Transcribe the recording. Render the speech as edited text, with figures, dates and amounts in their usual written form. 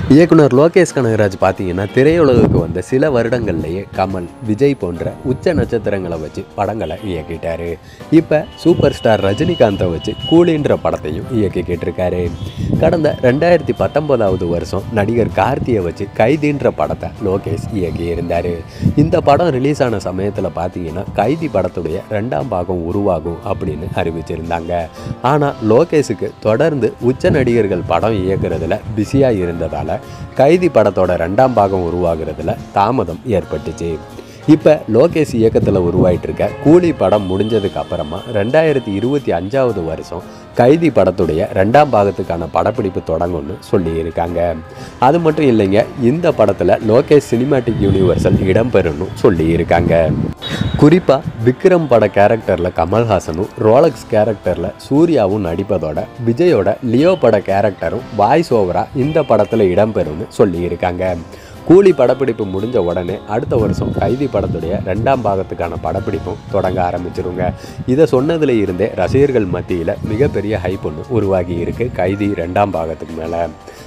இயக்குனர் லோகேஷ் கனகராஜ் பார்த்தீங்கன்னா திரையுலகுக்கு வந்த சில வருடங்கள்லேயே கமல், விஜய் போன்ற உச்ச நட்சத்திரங்களை வச்சு படங்களை இயக்கிட்டாரு. இப்போ சூப்பர் ஸ்டார் ரஜினிகாந்தை வச்சு கூலின்ற படத்தையும் இயக்கிக்கிட்டு இருக்காரு. கடந்த 2019 வருஷம் நடிகர் கார்த்தியை வச்சு கைதின்ற படத்தை லோகேஷ் இயக்கியிருந்தார். இந்த படம் ரிலீஸ் ஆன சமயத்தில் பார்த்தீங்கன்னா கைதி படத்துடைய 2ஆம் பாகம் உருவாகும் அப்படின்னு அறிவிச்சிருந்தாங்க. ஆனால் லோகேஷுக்கு தொடர்ந்து உச்ச நடிகர்கள் படம் இயக்குறதுல பிஸியாக இருந்ததால் கைதி படத்தோட 2ஆம் பாகம் உருவாகிறதுல தாமதம் ஏற்பட்டுச்சு. இப்போ லோகேஷ் இயக்கத்தில் உருவாயிட்டு இருக்க கூலி படம் முடிஞ்சதுக்கு அப்புறமா 2025 வருஷம் கைதி படத்துடைய 2ஆம் பாகத்துக்கான படப்பிடிப்பு தொடங்கும்னு சொல்லியிருக்காங்க. அது மட்டும் இல்லைங்க, இந்த படத்தில் லோகேஷ் சினிமாட்டிக் யூனிவர்சல் இடம்பெறும்னு சொல்லியிருக்காங்க. குறிப்பாக விக்ரம் பட கேரக்டரில் கமல்ஹாசனும், ரோலக்ஸ் கேரக்டரில் சூர்யாவும் நடிப்பதோட விஜயோட லியோ பட கேரக்டரும் வாய்ஸ் ஓவராக இந்த படத்தில் இடம்பெறும்னு சொல்லியிருக்காங்க. கூலி படப்பிடிப்பு முடிஞ்ச உடனே அடுத்த வருஷம் கைதி படத்துடைய 2ஆம் பாகத்துக்கான படப்பிடிப்பும் தொடங்க ஆரம்பிச்சிருங்க. இதை சொன்னதில் இருந்தே ரசிகர்கள் மத்தியில் மிகப்பெரிய ஹைப் ஒன்று உருவாகி இருக்கு கைதி 2ஆம் பாகத்துக்கு மேலே.